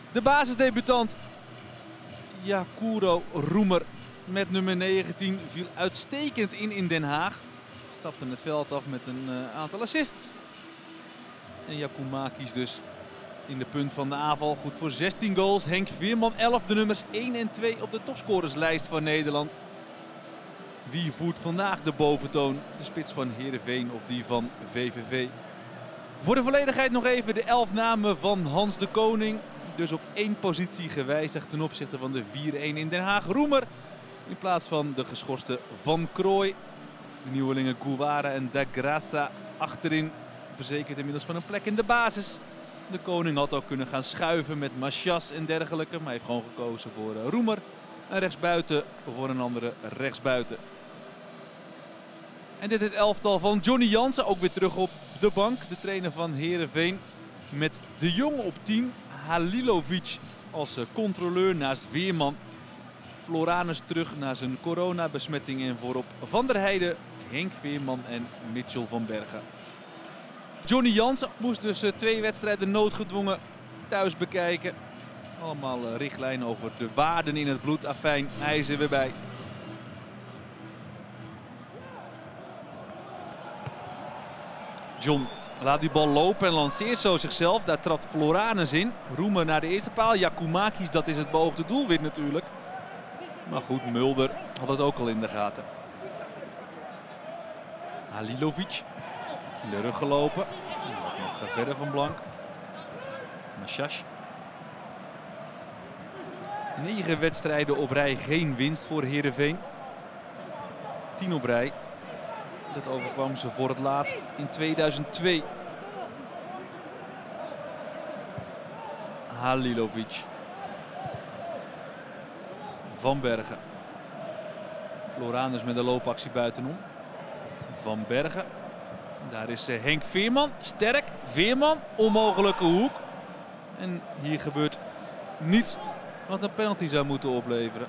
De basisdebutant Jakuro Roemer met nummer 19 viel uitstekend in Den Haag. Stapte het veld af met een aantal assists. En Giacomakis dus in de punt van de aanval. Goed voor 16 goals. Henk Veerman 11, de nummers 1 en 2 op de topscorerslijst van Nederland. Wie voert vandaag de boventoon? De spits van Heerenveen of die van VVV? Voor de volledigheid nog even de 11 namen van Hans de Koning. Dus op 1 positie gewijzigd ten opzichte van de 4-1 in Den Haag. Roemer in plaats van de geschorste Van Krooij. De nieuwelingen Gouwara en Da Graça achterin verzekerd inmiddels van een plek in de basis. De Koning had ook kunnen gaan schuiven met Machias en dergelijke. Maar hij heeft gewoon gekozen voor Roemer. En rechtsbuiten voor een andere rechtsbuiten. En dit het elftal van Johnny Jansen. Ook weer terug op de bank. De trainer van Heerenveen. Met De Jong op 10. Halilovic als controleur naast Veerman. Floranus terug na zijn coronabesmetting. En voorop Van der Heijden, Henk Veerman en Mitchell van Bergen. Johnny Jansen moest dus 2 wedstrijden noodgedwongen thuis bekijken. Allemaal richtlijnen over de waarden in het bloed. Afijn, hij is er weer bij. John laat die bal lopen en lanceert zo zichzelf. Daar trapt Floranus in. Roemer naar de eerste paal. Giacomakis, dat is het beoogde doelwit natuurlijk. Maar goed, Mulder had het ook al in de gaten. Halilovic in de rug gelopen. Nog verder van Blank. Machias. 9 wedstrijden op rij, geen winst voor Heerenveen. 10 op rij. Dat overkwam ze voor het laatst in 2002. Halilovic. Van Bergen. Floranus met de loopactie buitenom. Van Bergen. Daar is Henk Veerman. Sterk. Veerman. Onmogelijke hoek. En hier gebeurt niets wat een penalty zou moeten opleveren.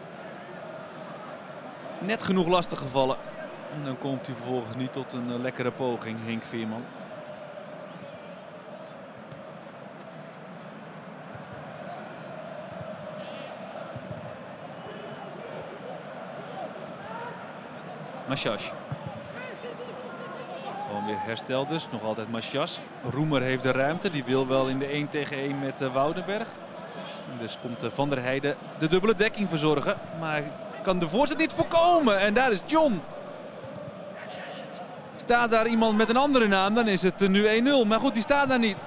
Net genoeg lastig gevallen. En dan komt hij vervolgens niet tot een lekkere poging, Henk Veerman. Machias. Gewoon weer hersteld dus. Nog altijd Machias. Roemer heeft de ruimte. Die wil wel in de 1 tegen 1 met Woudenberg. Dus komt Van der Heijden de dubbele dekking verzorgen. Maar kan de voorzet niet voorkomen. En daar is John. Staat daar iemand met een andere naam, dan is het nu 1-0. Maar goed, die staat daar niet.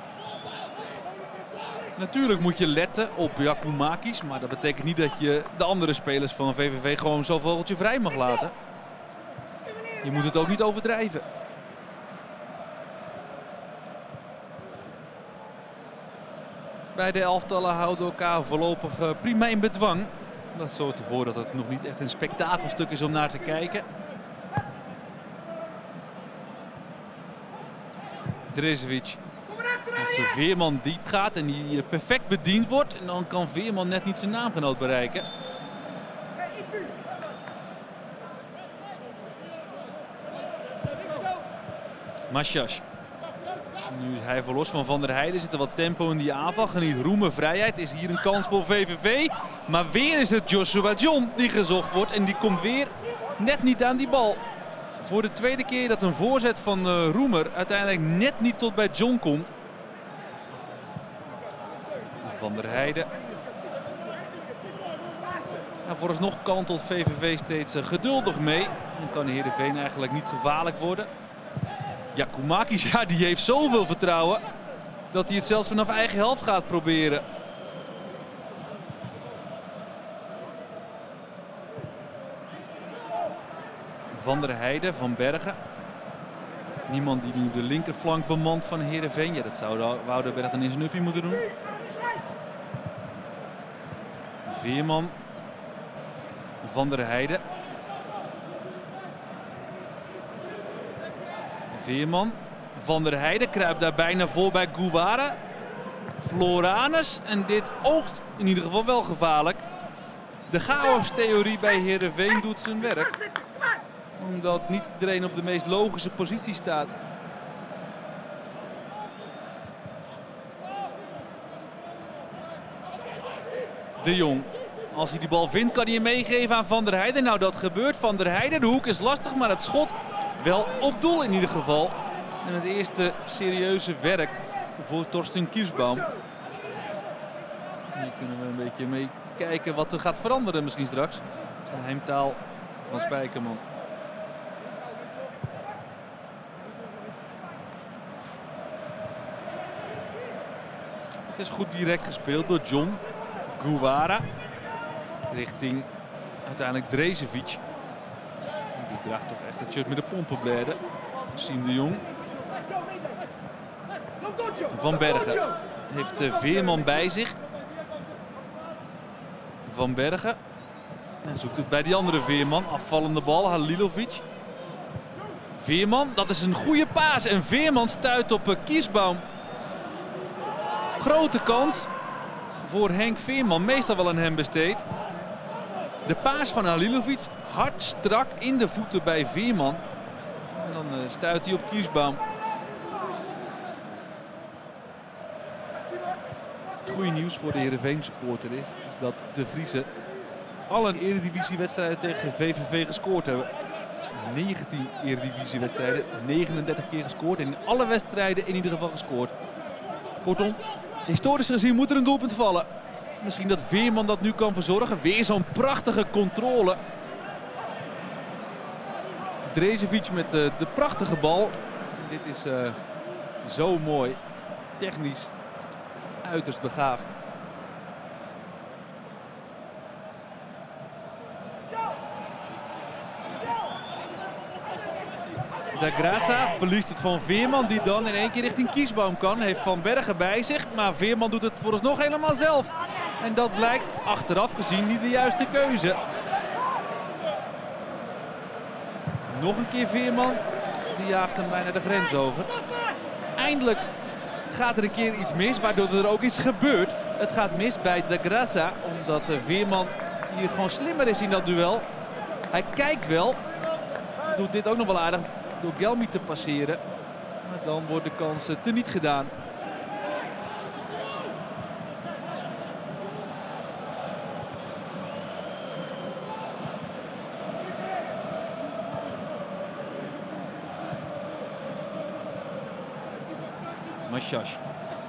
Natuurlijk moet je letten op Giacomakis. Maar dat betekent niet dat je de andere spelers van VVV gewoon zo'n vogeltje vrij mag laten. Je moet het ook niet overdrijven. Beide elftallen houden elkaar voorlopig prima in bedwang. Dat zorgt ervoor dat het nog niet echt een spektakelstuk is om naar te kijken. Drezevic. Als Veerman diep gaat en die perfect bediend wordt. En dan kan Veerman net niet zijn naamgenoot bereiken. Machias. Nu is hij verlost van der Heijden. Zit er wat tempo in die aanval. Geniet Roemer vrijheid. Is hier een kans voor VVV. Maar weer is het Joshua John die gezocht wordt. En die komt weer net niet aan die bal. Voor de tweede keer dat een voorzet van Roemer uiteindelijk net niet tot bij John komt. Van der Heijden. Nou, vooralsnog kantelt VVV steeds geduldig mee. Dan kan Heerenveen eigenlijk niet gevaarlijk worden. Giacomakis, ja, die heeft zoveel vertrouwen dat hij het zelfs vanaf eigen helft gaat proberen. Van der Heijden, Van Bergen. Niemand die nu de linkerflank bemant van Heerenveen. Ja, dat zou Woudenberg dan in zijn uppie moeten doen. Veerman. Van der Heijden. Veerman. Van der Heijden kruipt daar bijna voor bij Gouwara. Floranus. En dit oogt in ieder geval wel gevaarlijk. De chaos-theorie bij Heerenveen doet zijn werk. Omdat niet iedereen op de meest logische positie staat. De Jong. Als hij die bal vindt, kan hij hem meegeven aan Van der Heijden. Nou, dat gebeurt. Van der Heijden, de hoek is lastig, maar het schot wel op doel in ieder geval. En het eerste serieuze werk voor Thorsten Kirsbaum. Hier kunnen we een beetje mee kijken wat er gaat veranderen misschien straks. Geheimtaal van Spijkerman. Het is goed direct gespeeld door John Guevara. Richting uiteindelijk Drezevic. Die draagt toch echt het shirt met de pompenbladen. Siem de Jong. Van Bergen heeft de Veerman bij zich. Van Bergen. En zoekt het bij die andere Veerman. Afvallende bal, Halilovic. Veerman, dat is een goede paas. En Veerman stuit op Kirsbaum. Grote kans voor Henk Veerman. Meestal wel aan hem besteed. De paas van Halilovic. Hard, strak in de voeten bij Veerman. En dan stuit hij op Kirsbaum. Het goede nieuws voor de Heerenveen supporter is dat de Vriezen alle eredivisiewedstrijden tegen VVV gescoord hebben. 19 eredivisiewedstrijden, 39 keer gescoord en in alle wedstrijden in ieder geval gescoord. Kortom, historisch gezien moet er een doelpunt vallen. Misschien dat Veerman dat nu kan verzorgen. Weer zo'n prachtige controle. Drezevic met de prachtige bal. Dit is zo mooi. Technisch uiterst begaafd. Da Graça verliest het van Veerman, die dan in één keer richting Kirsbaum kan. Heeft Van Bergen bij zich, maar Veerman doet het vooralsnog helemaal zelf. En dat blijkt achteraf gezien niet de juiste keuze. Nog een keer Veerman, die jaagt hem bijna de grens over. Eindelijk gaat er een keer iets mis, waardoor er ook iets gebeurt. Het gaat mis bij Da Graça, omdat Veerman hier gewoon slimmer is in dat duel. Hij kijkt wel, doet dit ook nog wel aardig door Gelmi te passeren. Maar dan wordt de kans teniet gedaan. Mashash.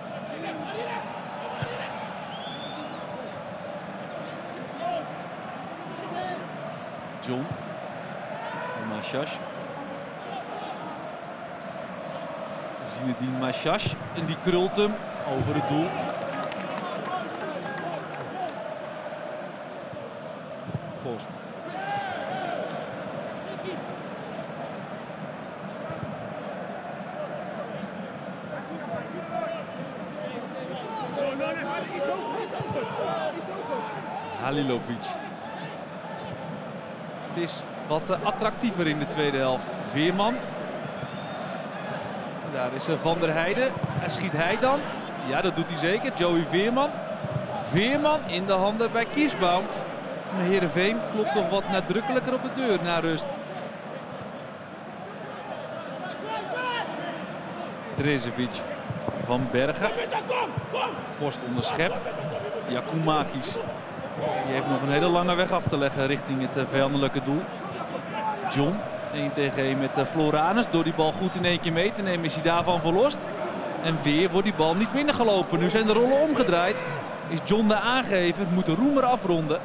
John. Mashash. Zinedine Mashash. En die krult hem over het doel. Post. Halilovic. Het is wat attractiever in de tweede helft. Veerman. Daar is Van der Heijden. En schiet hij dan? Ja, dat doet hij zeker. Joey Veerman. Veerman in de handen bij Kirsbaum. Maar Heerenveen klopt toch wat nadrukkelijker op de deur na rust. Drezevic. Van Bergen. Post onderschept. Giacomakis. Die heeft nog een hele lange weg af te leggen richting het vijandelijke doel. John, 1 tegen 1 met Floranus. Door die bal goed in één keer mee te nemen is hij daarvan verlost. En weer wordt die bal niet binnengelopen. Nu zijn de rollen omgedraaid. Is John de aangegeven. Moet de Roemer afronden.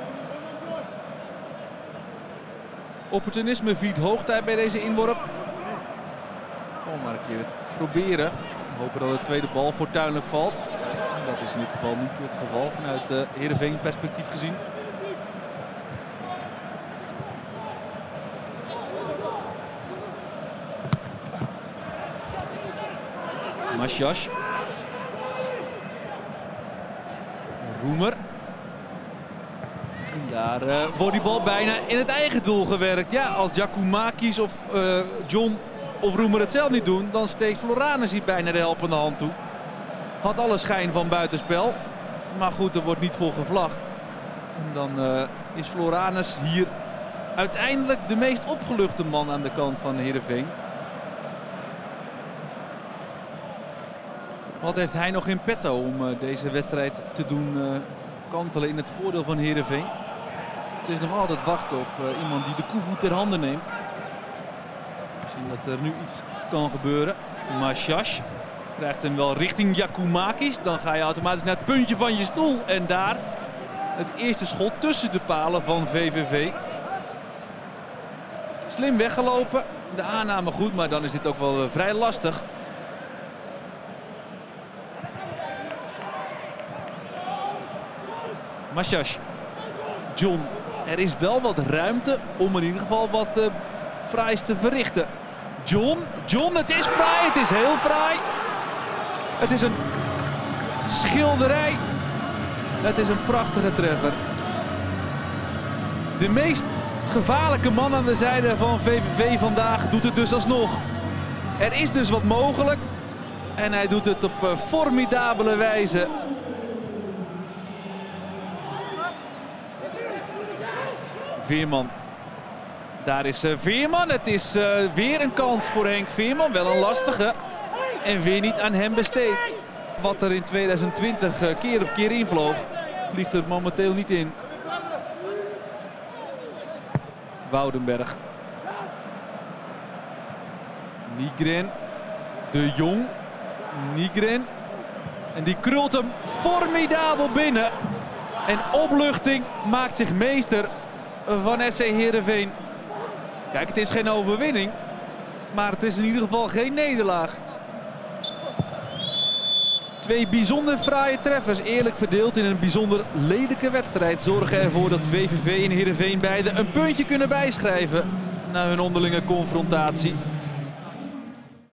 Opportunisme viert hoogtijd bij deze inworp. Gewoon maar een keer proberen. Hopen dat de tweede bal fortuinlijk valt. Dat is in dit geval niet het geval vanuit Heerenveen perspectief gezien. Mashash. Roemer. En daar wordt die bal bijna in het eigen doel gewerkt. Ja, als Giacomakis of John of Roemer het zelf niet doen, dan steekt Floranus hier bijna de helpende hand toe. Had alle schijn van buitenspel. Maar goed, er wordt niet voor gevlacht. En dan is Floranus hier uiteindelijk de meest opgeluchte man aan de kant van Heerenveen. Wat heeft hij nog in petto om deze wedstrijd te doen kantelen in het voordeel van Heerenveen. Het is nog altijd wachten op iemand die de koevoet ter hande neemt. Misschien dat er nu iets kan gebeuren. Maar Shash krijgt hem wel richting Giakoumakis. Dan ga je automatisch naar het puntje van je stoel. En daar het eerste schot tussen de palen van VVV. Slim weggelopen. De aanname goed, maar dan is dit ook wel vrij lastig. Mashash. John. Er is wel wat ruimte om in ieder geval wat fraais te verrichten. John, het is fraai. Het is heel fraai. Het is een schilderij. Het is een prachtige treffer. De meest gevaarlijke man aan de zijde van VVV vandaag doet het dus alsnog. Er is dus wat mogelijk. En hij doet het op formidabele wijze. Veerman. Daar is Veerman. Het is weer een kans voor Henk Veerman. Wel een lastige. En weer niet aan hem besteed. Wat er in 2020 keer op keer invloog, vliegt er momenteel niet in. Woudenberg. Nygren. De Jong. Nygren. En die krult hem formidabel binnen. En opluchting maakt zich meester van SC Heerenveen. Kijk, het is geen overwinning. Maar het is in ieder geval geen nederlaag. Twee bijzonder fraaie treffers, eerlijk verdeeld in een bijzonder lelijke wedstrijd, zorgen ervoor dat VVV en Heerenveen beide een puntje kunnen bijschrijven na hun onderlinge confrontatie.